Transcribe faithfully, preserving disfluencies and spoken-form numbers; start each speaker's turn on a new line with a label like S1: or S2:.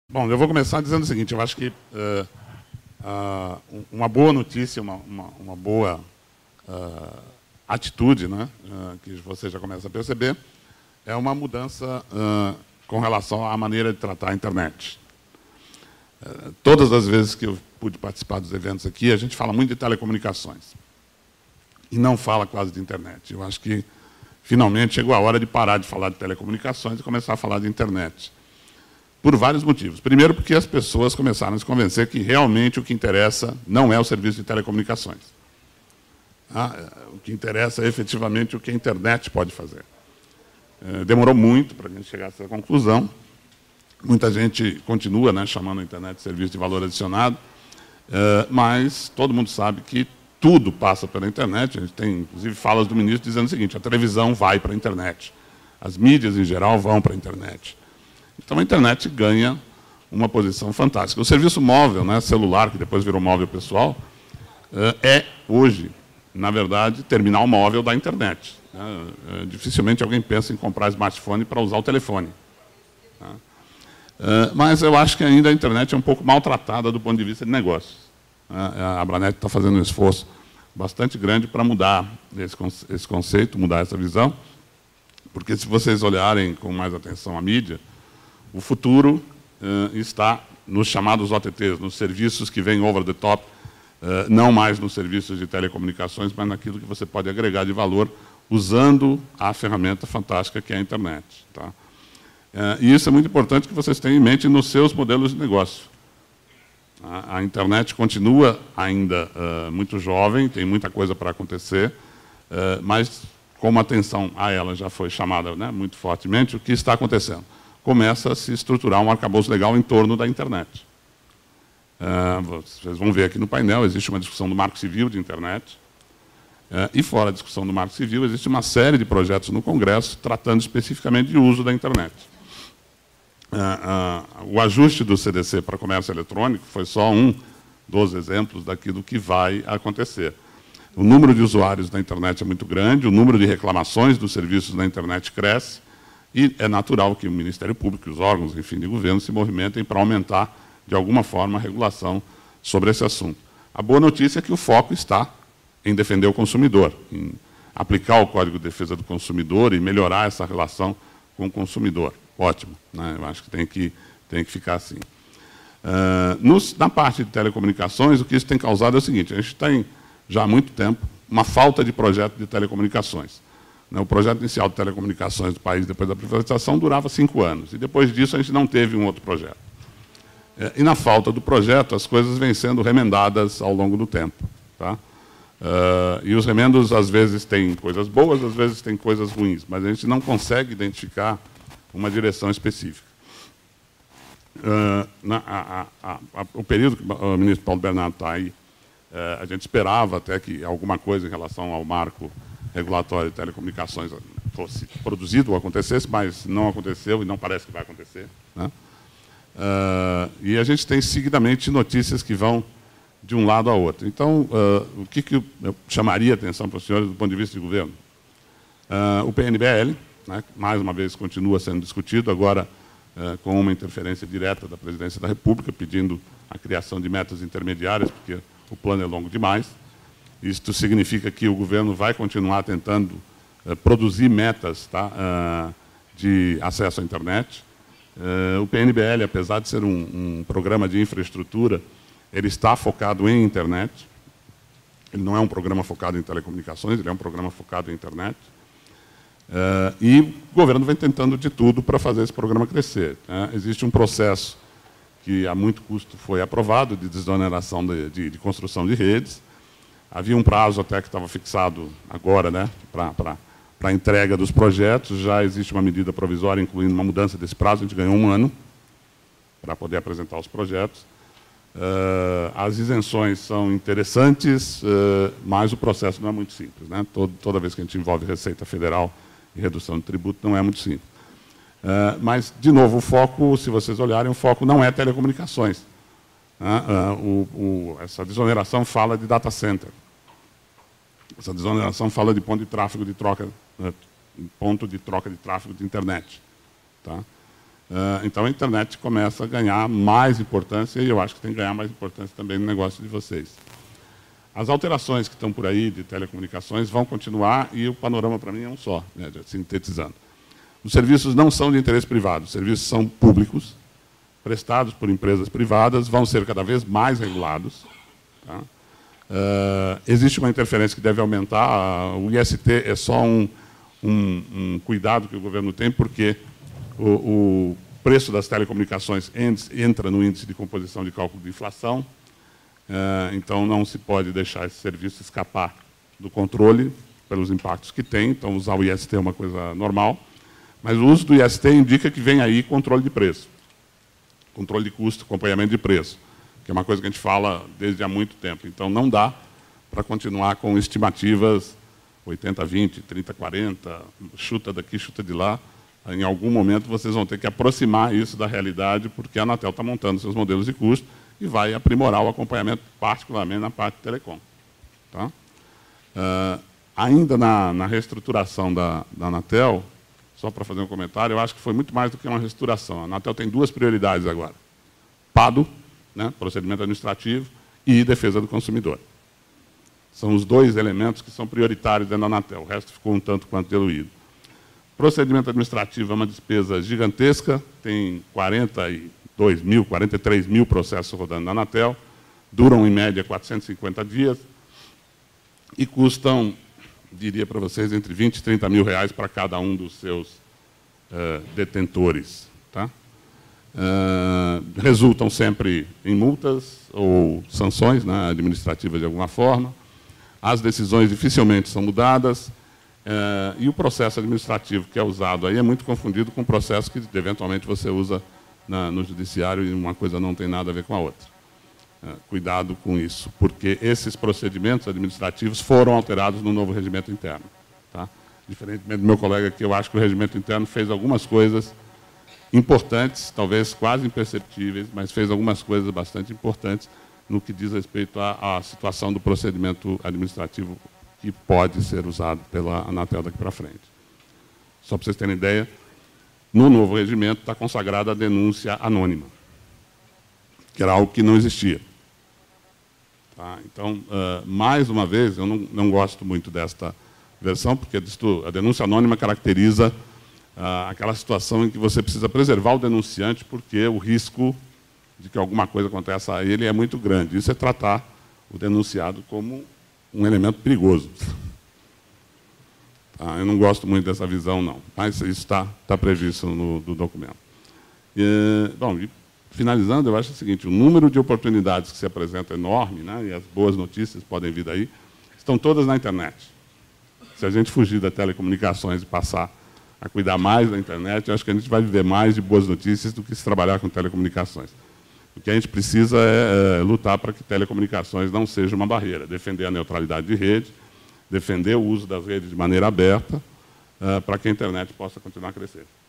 S1: Bom, eu vou começar dizendo o seguinte, eu acho que uh, uh, uma boa notícia, uma, uma, uma boa uh, atitude, né, uh, que você já começa a perceber, é uma mudança uh, com relação à maneira de tratar a internet. Uh, todas as vezes que eu pude participar dos eventos aqui, a gente fala muito de telecomunicações e não fala quase de internet. Eu acho que, finalmente, chegou a hora de parar de falar de telecomunicações e começar a falar de internet. Por vários motivos. Primeiro, porque as pessoas começaram a se convencer que realmente o que interessa não é o serviço de telecomunicações. Ah, o que interessa é efetivamente o que a internet pode fazer. É, demorou muito para a gente chegar a essa conclusão. Muita gente continua, né, chamando a internet de serviço de valor adicionado, é, mas todo mundo sabe que tudo passa pela internet. A gente tem, inclusive, falas do ministro dizendo o seguinte: a televisão vai para a internet, as mídias, em geral, vão para a internet. Então, a internet ganha uma posição fantástica. O serviço móvel, né, celular, que depois virou móvel pessoal, é, hoje, na verdade, terminal móvel da internet. Dificilmente alguém pensa em comprar smartphone para usar o telefone. Mas eu acho que ainda a internet é um pouco maltratada do ponto de vista de negócios. A Abranet está fazendo um esforço bastante grande para mudar esse conceito, mudar essa visão, porque se vocês olharem com mais atenção a mídia, o futuro uh, está nos chamados O T Ts, nos serviços que vêm over the top, uh, não mais nos serviços de telecomunicações, mas naquilo que você pode agregar de valor usando a ferramenta fantástica que é a internet. Tá? Uh, e isso é muito importante que vocês tenham em mente nos seus modelos de negócio. A, a internet continua ainda uh, muito jovem, tem muita coisa para acontecer, uh, mas como a atenção a ela já foi chamada, né, muito fortemente, o que está acontecendo? Começa a se estruturar um arcabouço legal em torno da internet. Uh, vocês vão ver aqui no painel, existe uma discussão do Marco Civil de internet, uh, e fora a discussão do Marco Civil, existe uma série de projetos no Congresso tratando especificamente de uso da internet. Uh, uh, o ajuste do C D C para comércio eletrônico foi só um dos exemplos daquilo que vai acontecer. O número de usuários da internet é muito grande, o número de reclamações dos serviços na internet cresce, e é natural que o Ministério Público e os órgãos, enfim, de governo se movimentem para aumentar, de alguma forma, a regulação sobre esse assunto. A boa notícia é que o foco está em defender o consumidor, em aplicar o Código de Defesa do Consumidor e melhorar essa relação com o consumidor. Ótimo, né? Eu acho que tem que, tem que ficar assim. Uh, nos, na parte de telecomunicações, o que isso tem causado é o seguinte: a gente tem, já há muito tempo, uma falta de projeto de telecomunicações. O projeto inicial de telecomunicações do país, depois da privatização, durava cinco anos. E depois disso, a gente não teve um outro projeto. E na falta do projeto, as coisas vêm sendo remendadas ao longo do tempo. Tá? Uh, e os remendos, às vezes, têm coisas boas, às vezes, têm coisas ruins. Mas a gente não consegue identificar uma direção específica. Uh, na, a, a, a, o período que o ministro Paulo Bernardo está aí, uh, a gente esperava até que alguma coisa em relação ao marco regulatório de telecomunicações fosse produzido ou acontecesse, mas não aconteceu e não parece que vai acontecer. Né? Uh, e a gente tem seguidamente notícias que vão de um lado ao outro. Então, uh, o que, que eu chamaria a atenção para os senhores do ponto de vista de governo? Uh, o P N B L, né, mais uma vez, continua sendo discutido, agora uh, com uma interferência direta da Presidência da República, pedindo a criação de metas intermediárias, porque o plano é longo demais. Isto significa que o governo vai continuar tentando uh, produzir metas, tá, uh, de acesso à internet. Uh, o P N B L, apesar de ser um, um programa de infraestrutura, ele está focado em internet. Ele não é um programa focado em telecomunicações, ele é um programa focado em internet. Uh, e o governo vem tentando de tudo para fazer esse programa crescer. Né? Existe um processo que, a muito custo, foi aprovado de desoneração de, de, de construção de redes. Havia um prazo até que estava fixado agora, né, para a entrega dos projetos. Já existe uma medida provisória, incluindo uma mudança desse prazo. A gente ganhou um ano para poder apresentar os projetos. Uh, as isenções são interessantes, uh, mas o processo não é muito simples. Né? Todo, toda vez que a gente envolve Receita Federal e redução de tributo, não é muito simples. Uh, mas, de novo, o foco, se vocês olharem, o foco não é telecomunicações. Uh, uh, o, o, essa desoneração fala de data center. Essa desoneração fala de ponto de tráfego de troca, uh, ponto de troca de tráfego de internet. Tá? Uh, então, a internet começa a ganhar mais importância, e eu acho que tem que ganhar mais importância também no negócio de vocês. As alterações que estão por aí de telecomunicações vão continuar, e o panorama, para mim, é um só, né, sintetizando. Os serviços não são de interesse privado, os serviços são públicos, prestados por empresas privadas, vão ser cada vez mais regulados. Tá? Uh, existe uma interferência que deve aumentar, o I S T é só um, um, um cuidado que o governo tem, porque o, o preço das telecomunicações entra no índice de composição de cálculo de inflação, uh, então não se pode deixar esse serviço escapar do controle pelos impactos que tem, então usar o I S T é uma coisa normal, mas o uso do I S T indica que vem aí controle de preço, controle de custo, acompanhamento de preço, que é uma coisa que a gente fala desde há muito tempo. Então, não dá para continuar com estimativas oitenta a vinte, trinta a quarenta, chuta daqui, chuta de lá. Em algum momento, vocês vão ter que aproximar isso da realidade, porque a Anatel está montando seus modelos de custo e vai aprimorar o acompanhamento, particularmente na parte de telecom. Tá? Uh, ainda na, na reestruturação da, da Anatel, só para fazer um comentário, eu acho que foi muito mais do que uma reestruturação. A Anatel tem duas prioridades agora. PADO, né, procedimento administrativo, e defesa do consumidor. São os dois elementos que são prioritários dentro da Anatel. O resto ficou um tanto quanto diluído. Procedimento administrativo é uma despesa gigantesca, tem quarenta e dois mil, quarenta e três mil processos rodando na Anatel, duram em média quatrocentos e cinquenta dias e custam, diria para vocês, entre vinte e trinta mil reais para cada um dos seus uh, detentores. Tá? Uh, resultam sempre em multas ou sanções, né, administrativas de alguma forma. As decisões dificilmente são mudadas. Uh, e o processo administrativo que é usado aí é muito confundido com o processo que, eventualmente, você usa na, no judiciário e uma coisa não tem nada a ver com a outra. Uh, cuidado com isso, porque esses procedimentos administrativos foram alterados no novo regimento interno. Tá? Diferentemente do meu colega aqui, eu acho que o regimento interno fez algumas coisas importantes, talvez quase imperceptíveis, mas fez algumas coisas bastante importantes no que diz respeito à, à situação do procedimento administrativo que pode ser usado pela Anatel daqui para frente. Só para vocês terem ideia, no novo regimento está consagrada a denúncia anônima, que era algo que não existia. Tá? Então, uh, mais uma vez, eu não, não gosto muito desta versão, porque a denúncia anônima caracteriza uh, aquela situação em que você precisa preservar o denunciante, porque o risco de que alguma coisa aconteça a ele é muito grande. Isso é tratar o denunciado como um elemento perigoso. Tá? Eu não gosto muito dessa visão, não. Mas isso está tá previsto no do documento. E, bom, e, finalizando, eu acho o seguinte, o número de oportunidades que se apresenta é enorme, né, e as boas notícias podem vir daí, estão todas na internet. Se a gente fugir das telecomunicações e passar a cuidar mais da internet, eu acho que a gente vai viver mais de boas notícias do que se trabalhar com telecomunicações. O que a gente precisa é, é lutar para que telecomunicações não seja uma barreira, defender a neutralidade de rede, defender o uso das redes de maneira aberta, uh, para que a internet possa continuar a crescer.